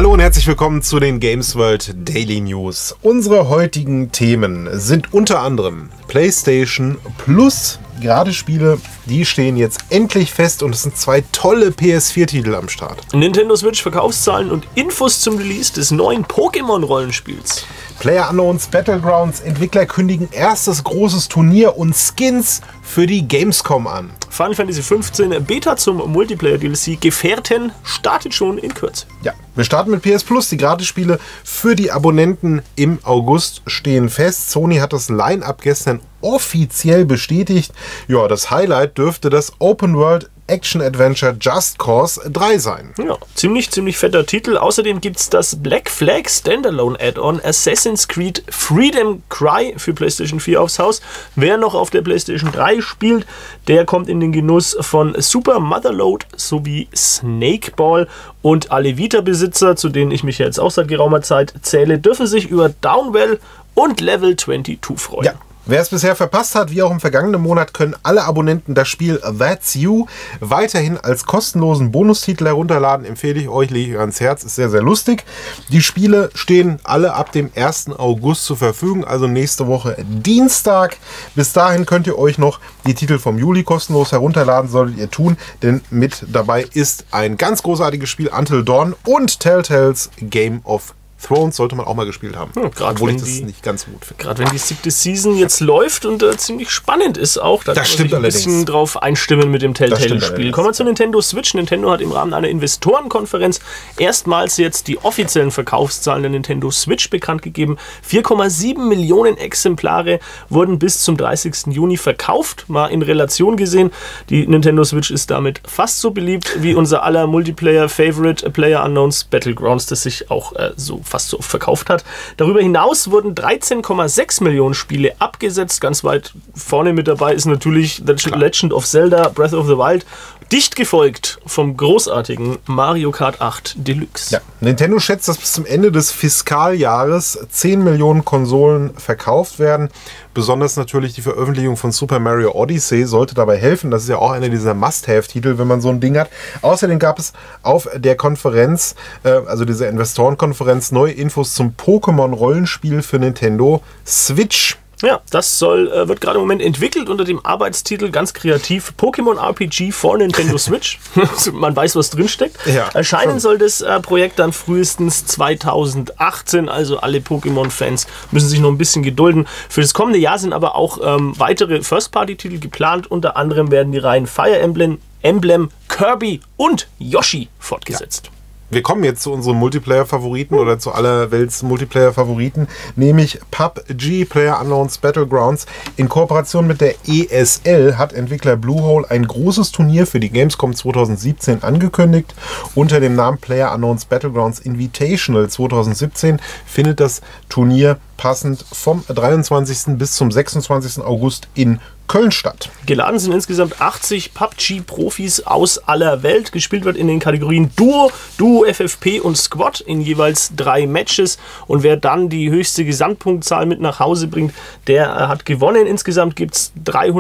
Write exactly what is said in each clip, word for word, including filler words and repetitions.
Hallo und herzlich willkommen zu den Games World Daily News. Unsere heutigen Themen sind unter anderem PlayStation Plus. Gerade Spiele, die stehen jetzt endlich fest und es sind zwei tolle P S vier Titel am Start. Nintendo Switch Verkaufszahlen und Infos zum Release des neuen Pokémon-Rollenspiels. PlayerUnknown's Battlegrounds Entwickler kündigen erstes großes Turnier und Skins für die Gamescom an. Final Fantasy fünfzehn Beta zum Multiplayer-D L C Gefährten startet schon in Kürze. Ja, wir starten mit P S Plus. Die Gratisspiele für die Abonnenten im August stehen fest. Sony hat das Line-Up gestern offiziell bestätigt. Ja, das Highlight dürfte das Open World Action-Adventure Just Cause drei sein. Ja, ziemlich, ziemlich fetter Titel. Außerdem gibt es das Black Flag Standalone Add-on Assassin's Creed Freedom Cry für PlayStation vier aufs Haus. Wer noch auf der PlayStation drei spielt, der kommt in den Genuss von Super Motherload sowie Snakeball. Und alle Vita-Besitzer, zu denen ich mich jetzt auch seit geraumer Zeit zähle, dürfen sich über Downwell und Level zweiundzwanzig freuen. Ja. Wer es bisher verpasst hat, wie auch im vergangenen Monat, können alle Abonnenten das Spiel That's You weiterhin als kostenlosen Bonustitel herunterladen. Empfehle ich euch, lege ich ans Herz, ist sehr, sehr lustig. Die Spiele stehen alle ab dem ersten August zur Verfügung, also nächste Woche Dienstag. Bis dahin könnt ihr euch noch die Titel vom Juli kostenlos herunterladen, solltet ihr tun, denn mit dabei ist ein ganz großartiges Spiel, Until Dawn und Telltales Game of Thrones sollte man auch mal gespielt haben, ja, obwohl ich das die, nicht ganz gut finde. Gerade wenn die siebte Season jetzt läuft und äh, ziemlich spannend ist auch, da das kann man sich ein allerdings. bisschen drauf einstimmen mit dem Telltale-Spiel. Kommen wir zu Nintendo Switch. Nintendo hat im Rahmen einer Investorenkonferenz erstmals jetzt die offiziellen Verkaufszahlen der Nintendo Switch bekannt gegeben. vier Komma sieben Millionen Exemplare wurden bis zum dreißigsten Juni verkauft. Mal in Relation gesehen, die Nintendo Switch ist damit fast so beliebt wie unser aller Multiplayer-Favorite PlayerUnknown's Battlegrounds, das sich auch äh, so fast so oft verkauft hat. Darüber hinaus wurden dreizehn Komma sechs Millionen Spiele abgesetzt. Ganz weit vorne mit dabei ist natürlich The Legend of Zelda Breath of the Wild. Dicht gefolgt vom großartigen Mario Kart acht Deluxe. Ja. Nintendo schätzt, dass bis zum Ende des Fiskaljahres zehn Millionen Konsolen verkauft werden. Besonders natürlich die Veröffentlichung von Super Mario Odyssey sollte dabei helfen. Das ist ja auch einer dieser Must-Have-Titel, wenn man so ein Ding hat. Außerdem gab es auf der Konferenz, äh, also dieser Investorenkonferenz, neue Infos zum Pokémon-Rollenspiel für Nintendo Switch. Ja, das soll, äh, wird gerade im Moment entwickelt unter dem Arbeitstitel ganz kreativ Pokémon R P G for Nintendo Switch. Man weiß, was drinsteckt. Ja, Erscheinen schon. soll das äh, Projekt dann frühestens zweitausendachtzehn. Also alle Pokémon-Fans müssen sich noch ein bisschen gedulden. Für das kommende Jahr sind aber auch ähm, weitere First-Party-Titel geplant. Unter anderem werden die Reihen Fire Emblem, Emblem, Kirby und Yoshi fortgesetzt. Ja. Wir kommen jetzt zu unseren Multiplayer-Favoriten oder zu aller Welts Multiplayer-Favoriten, nämlich P U B G, PlayerUnknown's Battlegrounds. In Kooperation mit der E S L hat Entwickler Bluehole ein großes Turnier für die Gamescom zweitausendsiebzehn angekündigt. Unter dem Namen PlayerUnknown's Battlegrounds Invitational zweitausendsiebzehn findet das Turnier passend vom dreiundzwanzigsten bis zum sechsundzwanzigsten August in Köln statt. Geladen sind insgesamt achtzig P U B G-Profis aus aller Welt. Gespielt wird in den Kategorien Duo, Duo, F F P und Squad in jeweils drei Matches. Und wer dann die höchste Gesamtpunktzahl mit nach Hause bringt, der äh, hat gewonnen. Insgesamt gibt es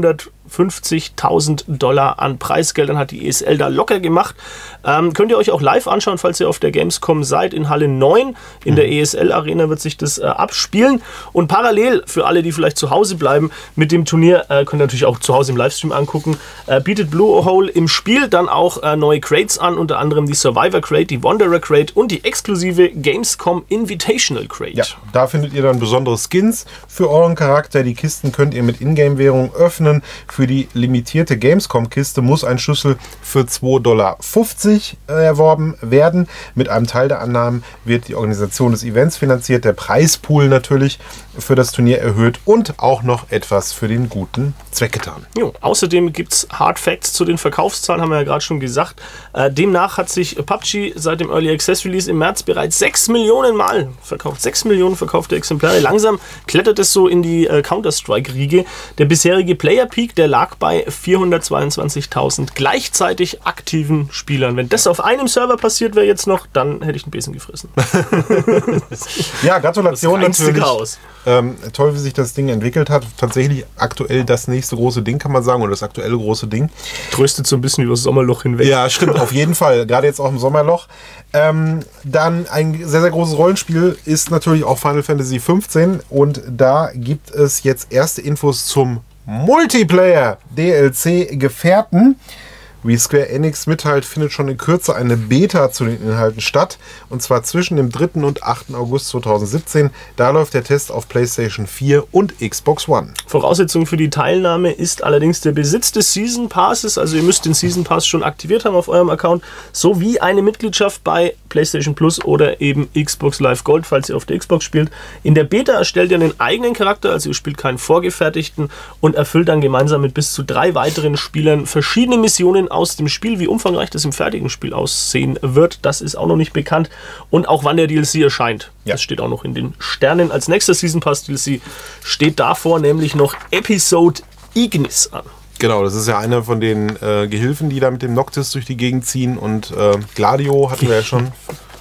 dreihundertfünfzigtausend Dollar an Preisgeldern, hat die E S L da locker gemacht. Ähm, könnt ihr euch auch live anschauen, falls ihr auf der Gamescom seid. In Halle neun in der E S L-Arena wird sich das äh, abspielen. Und parallel, für alle, die vielleicht zu Hause bleiben, mit dem Turnier, äh, könnt ihr natürlich auch zu Hause im Livestream angucken, äh, bietet Bluehole im Spiel dann auch äh, neue Crates an, unter anderem die Survivor Crate, die Wanderer Crate und die exklusive Gamescom Invitational Crate. Ja, da findet ihr dann besondere Skins für euren Charakter. Die Kisten könnt ihr mit Ingame-Währung öffnen. Für die limitierte Gamescom-Kiste muss ein Schlüssel für zwei Dollar fünfzig erworben werden. Mit einem Teil der Annahmen wird die Organisation des Events finanziert, der Preispool natürlich für das Turnier erhöht und auch noch etwas für den guten Zweck getan. Jo, außerdem gibt es Hard Facts zu den Verkaufszahlen, haben wir ja gerade schon gesagt. Äh, demnach hat sich P U B G seit dem Early Access Release im März bereits sechs Millionen Mal verkauft. sechs Millionen verkaufte Exemplare. Langsam klettert es so in die äh, Counter-Strike-Riege. Der bisherige Player-Peak, der der lag bei vierhundertzweiundzwanzigtausend gleichzeitig aktiven Spielern. Wenn das auf einem Server passiert wäre jetzt noch, dann hätte ich einen Besen gefressen. Ja, Gratulation das natürlich. Chaos. Ähm, toll, wie sich das Ding entwickelt hat. Tatsächlich aktuell das nächste große Ding, kann man sagen, oder das aktuelle große Ding. Tröstet so ein bisschen über das Sommerloch hinweg. Ja, stimmt, auf jeden Fall. Gerade jetzt auch im Sommerloch. Ähm, dann ein sehr, sehr großes Rollenspiel ist natürlich auch Final Fantasy fünfzehn. Und da gibt es jetzt erste Infos zum Multiplayer-D L C Gefährten. Wie Square Enix mitteilt, findet schon in Kürze eine Beta zu den Inhalten statt. Und zwar zwischen dem dritten und achten August zweitausendsiebzehn. Da läuft der Test auf PlayStation vier und Xbox One. Voraussetzung für die Teilnahme ist allerdings der Besitz des Season Passes. Also ihr müsst den Season Pass schon aktiviert haben auf eurem Account. Sowie eine Mitgliedschaft bei PlayStation Plus oder eben Xbox Live Gold, falls ihr auf der Xbox spielt. In der Beta erstellt ihr einen eigenen Charakter, also ihr spielt keinen vorgefertigten und erfüllt dann gemeinsam mit bis zu drei weiteren Spielern verschiedene Missionen aus dem Spiel. Wie umfangreich das im fertigen Spiel aussehen wird, das ist auch noch nicht bekannt. Und auch wann der D L C erscheint, ja. Das steht auch noch in den Sternen. Als nächster Season Pass D L C steht davor nämlich noch Episode Ignis an. Genau, das ist ja einer von den äh, Gehilfen, die da mit dem Noctis durch die Gegend ziehen. Und äh, Gladio hatten wir ja schon.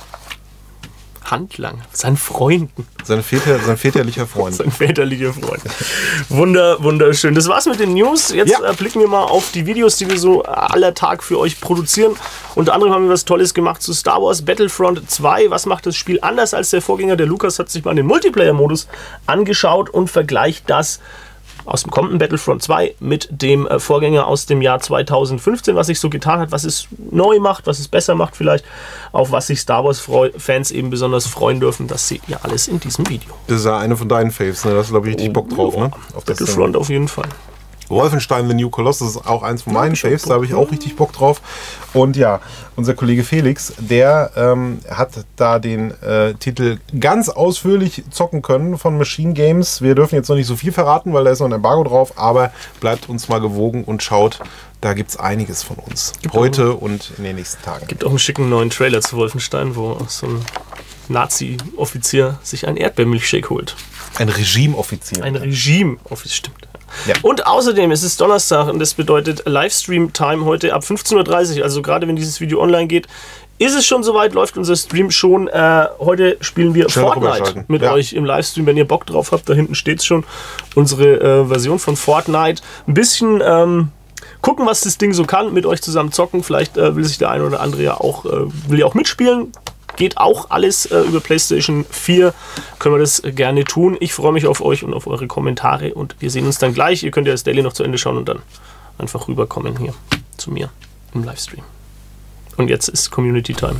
Handlanger, sein Freunden. Sein, Väter, sein väterlicher Freund. Sein väterlicher Freund. Wunder, wunderschön. Das war's mit den News. Jetzt ja. äh, blicken wir mal auf die Videos, die wir so aller Tag für euch produzieren. Unter anderem haben wir was Tolles gemacht zu Star Wars Battlefront zwei. Was macht das Spiel anders als der Vorgänger? Der Lukas hat sich mal den Multiplayer-Modus angeschaut und vergleicht das aus dem kommenden Battlefront zwei mit dem äh, Vorgänger aus dem Jahr zweitausendfünfzehn, was sich so getan hat, was es neu macht, was es besser macht vielleicht, auf was sich Star Wars-Fans eben besonders freuen dürfen. Das seht ihr alles in diesem Video. Das ist ja eine von deinen Faves, ne? Da hast du, glaube ich, richtig Bock drauf, oh, ne? Auf Battlefront auf jeden Fall. Wolfenstein The New Colossus ist auch eins von meinen ja, Faves, da habe ich auch richtig Bock drauf. Und ja, unser Kollege Felix, der ähm, hat da den äh, Titel ganz ausführlich zocken können von Machine Games. Wir dürfen jetzt noch nicht so viel verraten, weil da ist noch ein Embargo drauf, aber bleibt uns mal gewogen und schaut, da gibt es einiges von uns. Gibt heute auch, und in den nächsten Tagen. Gibt auch einen schicken neuen Trailer zu Wolfenstein, wo so ein Nazi-Offizier sich einen Erdbeermilchshake holt. Ein Regime-Offizier. Ein Regime-Offizier, stimmt. Ja. Und außerdem, es ist Donnerstag und das bedeutet Livestream-Time heute ab fünfzehn Uhr dreißig. Also gerade wenn dieses Video online geht, ist es schon soweit, läuft unser Stream schon. Äh, heute spielen wir Schnell Fortnite mit ja. euch im Livestream, wenn ihr Bock drauf habt. Da hinten steht es schon, unsere äh, Version von Fortnite. Ein bisschen ähm, gucken, was das Ding so kann, mit euch zusammen zocken. Vielleicht äh, will sich der eine oder andere ja auch, äh, will ja auch mitspielen. Geht auch alles äh, über PlayStation vier. Können wir das äh, gerne tun. Ich freue mich auf euch und auf eure Kommentare und wir sehen uns dann gleich. Ihr könnt ja das Daily noch zu Ende schauen und dann einfach rüberkommen hier zu mir im Livestream. Und jetzt ist Community Time.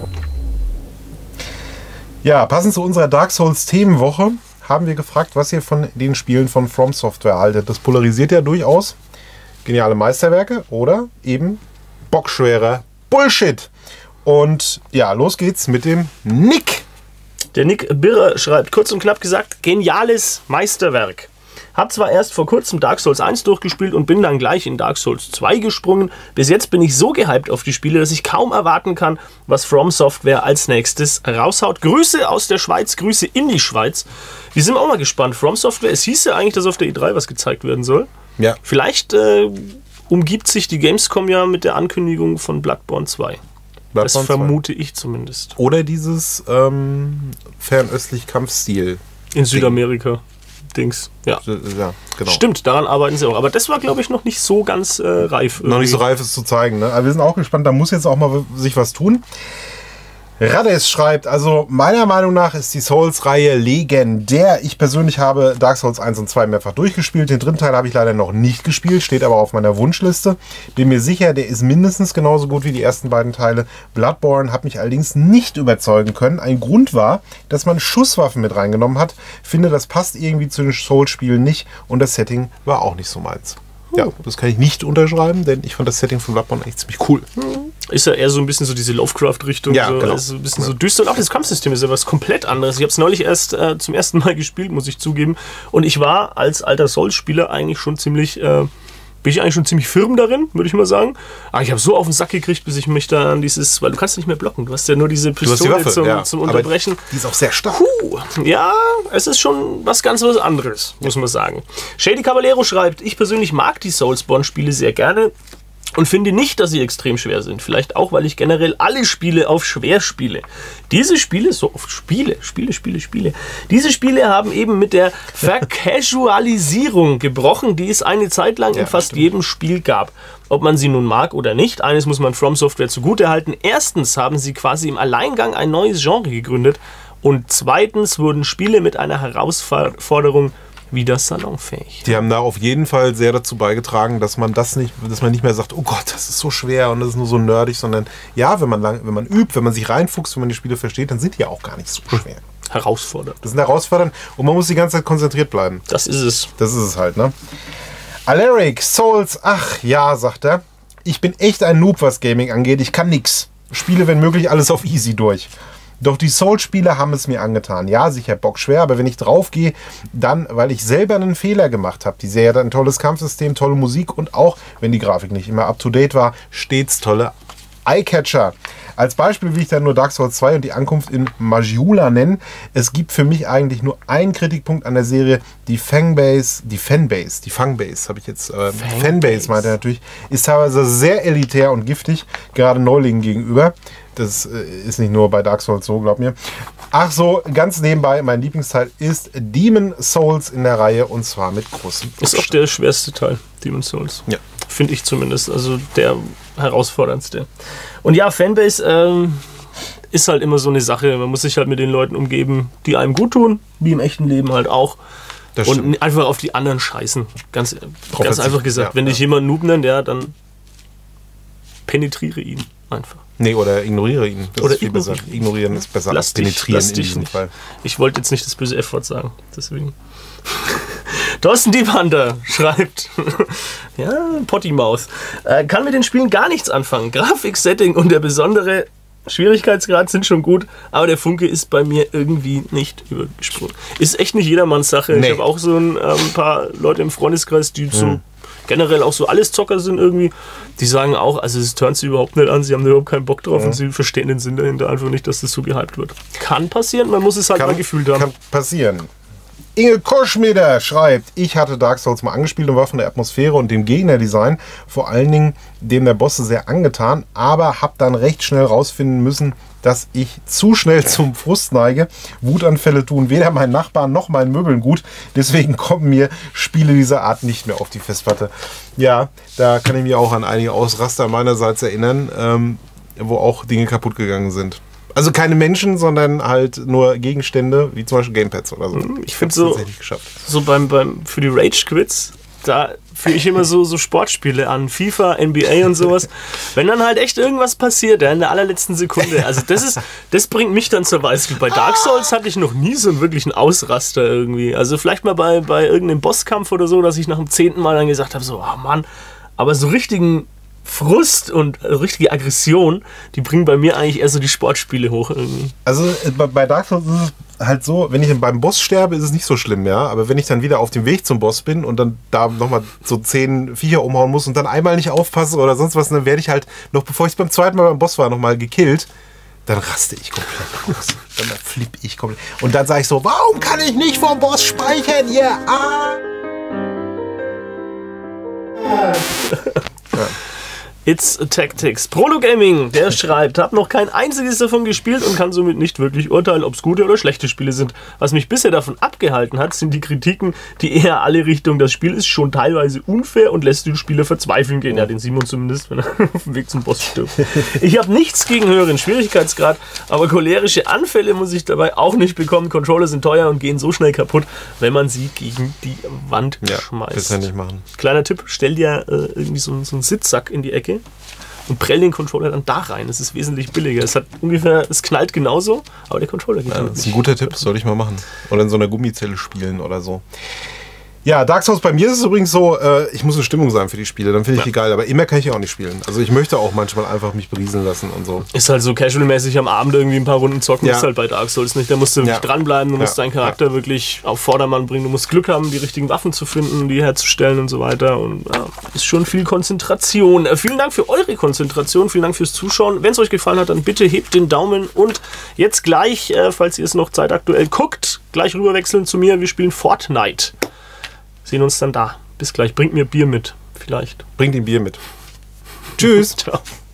Ja, passend zu unserer Dark Souls Themenwoche haben wir gefragt, was ihr von den Spielen von From Software haltet. Das polarisiert ja durchaus. Geniale Meisterwerke oder eben bockschwerer Bullshit. Und ja, los geht's mit dem Nick. Der Nick Birrer schreibt, kurz und knapp gesagt, geniales Meisterwerk. Hab zwar erst vor kurzem Dark Souls eins durchgespielt und bin dann gleich in Dark Souls zwei gesprungen. Bis jetzt bin ich so gehypt auf die Spiele, dass ich kaum erwarten kann, was From Software als nächstes raushaut. Grüße aus der Schweiz, Grüße in die Schweiz. Wir sind auch mal gespannt. From Software, es hieß ja eigentlich, dass auf der E drei was gezeigt werden soll. Ja. Vielleicht äh, umgibt sich die Gamescom ja mit der Ankündigung von Bloodborne zwei. Das vermute ich zumindest. Oder dieses ähm, fernöstlich Kampfstil. In Südamerika. Dings. Ja. ja, genau. Stimmt, daran arbeiten sie auch. Aber das war, glaube ich, noch nicht so ganz äh, reif. Irgendwie. Noch nicht so reif, es zu zeigen. Ne? Aber wir sind auch gespannt, da muss jetzt auch mal sich was tun. Rades schreibt, also meiner Meinung nach ist die Souls-Reihe legendär. Ich persönlich habe Dark Souls eins und zwei mehrfach durchgespielt. Den dritten Teil habe ich leider noch nicht gespielt, steht aber auf meiner Wunschliste. Bin mir sicher, der ist mindestens genauso gut wie die ersten beiden Teile. Bloodborne hat mich allerdings nicht überzeugen können. Ein Grund war, dass man Schusswaffen mit reingenommen hat. Finde, das passt irgendwie zu den Souls-Spielen nicht und das Setting war auch nicht so meins. Ja, das kann ich nicht unterschreiben, denn ich fand das Setting von Bloodborne echt ziemlich cool. Ist ja eher so ein bisschen so diese Lovecraft-Richtung. Ja, so, genau. Also ein bisschen ja. so düster. Und auch das Kampfsystem ist ja was komplett anderes. Ich habe es neulich erst äh, zum ersten Mal gespielt, muss ich zugeben. Und ich war als alter Souls-Spieler eigentlich schon ziemlich äh, bin ich eigentlich schon ziemlich firm darin, würde ich mal sagen. Aber ich habe so auf den Sack gekriegt, bis ich mich da an dieses, weil du kannst nicht mehr blocken. Du hast ja nur diese Pistole die Waffe, zum, ja. zum Unterbrechen. Aber die ist auch sehr stark. Puh, ja, es ist schon was ganz was anderes, muss man sagen. Shady Caballero schreibt, ich persönlich mag die Soulsborne-Spiele sehr gerne. Und finde nicht, dass sie extrem schwer sind. Vielleicht auch, weil ich generell alle Spiele auf schwer spiele. Diese Spiele, so oft Spiele, Spiele, Spiele, Spiele. Diese Spiele haben eben mit der Vercasualisierung gebrochen, die es eine Zeit lang ja, in fast stimmt. jedem Spiel gab. Ob man sie nun mag oder nicht, eines muss man From Software zugutehalten. Erstens haben sie quasi im Alleingang ein neues Genre gegründet. Und zweitens wurden Spiele mit einer Herausforderung wieder salonfähig. Die haben da auf jeden Fall sehr dazu beigetragen, dass man das nicht, dass man nicht mehr sagt, oh Gott, das ist so schwer und das ist nur so nerdig, sondern ja, wenn man lang, wenn man übt, wenn man sich reinfuchst, wenn man die Spiele versteht, dann sind die ja auch gar nicht so schwer. Herausfordernd. Das sind herausfordernd und man muss die ganze Zeit konzentriert bleiben. Das ist es. Das ist es halt, ne? Alaric, Souls, ach ja, sagt er. Ich bin echt ein Noob, was Gaming angeht. Ich kann nix. Spiele, wenn möglich, alles auf easy durch. Doch die Souls-Spiele haben es mir angetan. Ja, sicher bockschwer, aber wenn ich drauf gehe, dann, weil ich selber einen Fehler gemacht habe. Die Serie hat ein tolles Kampfsystem, tolle Musik und auch, wenn die Grafik nicht immer up-to-date war, stets tolle Eyecatcher. Als Beispiel will ich dann nur Dark Souls zwei und die Ankunft in Majula nennen. Es gibt für mich eigentlich nur einen Kritikpunkt an der Serie. Die Fanbase, die Fanbase, die Fanbase, habe ich jetzt, äh, Fanbase. Fanbase meinte er natürlich, ist teilweise sehr elitär und giftig, gerade Neulingen gegenüber. Das äh, ist nicht nur bei Dark Souls so, glaub mir. Ach so, ganz nebenbei, mein Lieblingsteil ist Demon Souls in der Reihe und zwar mit großem Ist auch der schwerste Teil, Demon Souls. Ja. Finde ich zumindest, also der herausforderndste. Und ja, Fanbase ähm, ist halt immer so eine Sache. Man muss sich halt mit den Leuten umgeben, die einem gut tun, wie im echten Leben halt auch. Das und stimmt. Einfach auf die anderen scheißen. Ganz, ganz einfach gesagt. Ja, wenn ja. dich jemand Noob nennt, ja, dann penetriere ihn einfach. Nee, oder ignoriere ihn. Das oder ist viel ignoriere. besser. Ignorieren ist besser lass als penetrieren dich, in diesem nicht. Fall. Ich wollte jetzt nicht das böse F-Wort sagen, deswegen. Thorsten Diebhander schreibt, ja, Potty-Mouth, äh, kann mit den Spielen gar nichts anfangen. Grafik, Setting und der besondere Schwierigkeitsgrad sind schon gut, aber der Funke ist bei mir irgendwie nicht übergesprungen. Ist echt nicht jedermanns Sache. Nee. Ich habe auch so ein ähm, paar Leute im Freundeskreis, die hm. so generell auch so alles Zocker sind irgendwie, die sagen auch, also es turnt sie überhaupt nicht an, sie haben überhaupt keinen Bock drauf ja. und sie verstehen den Sinn dahinter einfach nicht, dass das so gehypt wird. Kann passieren, man muss es halt kann, mal gefühlt haben. Kann passieren. Inge Koschmieder schreibt, ich hatte Dark Souls mal angespielt und war von der Atmosphäre und dem Gegnerdesign, vor allen Dingen dem der Bosse, sehr angetan, aber habe dann recht schnell rausfinden müssen, dass ich zu schnell zum Frust neige. Wutanfälle tun weder meinen Nachbarn noch meinen Möbeln gut, deswegen kommen mir Spiele dieser Art nicht mehr auf die Festplatte. Ja, da kann ich mich auch an einige Ausraster meinerseits erinnern, ähm, wo auch Dinge kaputt gegangen sind. Also keine Menschen, sondern halt nur Gegenstände, wie zum Beispiel Gamepads oder so. Ich finde so, so beim, beim, für die Rage-Quits, da führe ich immer so, so Sportspiele an, FIFA, N B A und sowas. Wenn dann halt echt irgendwas passiert, ja, in der allerletzten Sekunde, also das ist, das bringt mich dann zur Weißglut. Bei Dark Souls hatte ich noch nie so einen wirklichen Ausraster irgendwie. Also vielleicht mal bei, bei irgendeinem Bosskampf oder so, dass ich nach dem zehnten Mal dann gesagt habe, so, ah oh Mann, aber so richtigen Frust und richtige Aggression, die bringen bei mir eigentlich eher so die Sportspiele hoch irgendwie. Also bei Dark Souls ist es halt so, wenn ich beim Boss sterbe, ist es nicht so schlimm, ja. Aber wenn ich dann wieder auf dem Weg zum Boss bin und dann da nochmal so zehn Viecher umhauen muss und dann einmal nicht aufpasse oder sonst was, dann werde ich halt, noch bevor ich beim zweiten Mal beim Boss war, nochmal gekillt. Dann raste ich komplett aus. Dann flippe ich komplett. Und dann sage ich so, warum kann ich nicht vom Boss speichern, ihr ah. Ja. It's a Tactics. Prolo Gaming, der schreibt, hab noch kein einziges davon gespielt und kann somit nicht wirklich urteilen, ob es gute oder schlechte Spiele sind. Was mich bisher davon abgehalten hat, sind die Kritiken, die eher alle Richtung, das Spiel ist schon teilweise unfair und lässt den Spieler verzweifeln gehen. Ja, den Simon zumindest, wenn er auf dem Weg zum Boss stirbt. Ich habe nichts gegen höheren Schwierigkeitsgrad, aber cholerische Anfälle muss ich dabei auch nicht bekommen. Controller sind teuer und gehen so schnell kaputt, wenn man sie gegen die Wand ja, schmeißt. Das kann ich nicht machen. Kleiner Tipp, stell dir äh, irgendwie so, so einen Sitzsack in die Ecke und prell den Controller dann da rein. Das ist wesentlich billiger. Es hat ungefähr, es knallt genauso, aber der Controller geht ja, das ist ein guter Tipp, soll ich mal machen. Oder in so einer Gummizelle spielen oder so. Ja, Dark Souls, bei mir ist es übrigens so, äh, ich muss eine Stimmung sein für die Spiele, dann finde ich ja. die geil, aber immer kann ich ja auch nicht spielen. Also ich möchte auch manchmal einfach mich berieseln lassen und so. Ist halt so casual-mäßig am Abend irgendwie ein paar Runden zocken, ja. ist halt bei Dark Souls nicht. Da musst du wirklich ja. dranbleiben, du musst ja. deinen Charakter ja. wirklich auf Vordermann bringen, du musst Glück haben, die richtigen Waffen zu finden, die herzustellen und so weiter. Und ja, ist schon viel Konzentration. Äh, vielen Dank für eure Konzentration, vielen Dank fürs Zuschauen. Wenn es euch gefallen hat, dann bitte hebt den Daumen und jetzt gleich, äh, falls ihr es noch zeitaktuell guckt, gleich rüberwechseln zu mir, wir spielen Fortnite. Sehen uns dann da. Bis gleich. Bringt mir Bier mit. Vielleicht. Bringt ihm Bier mit. Tschüss. Ciao.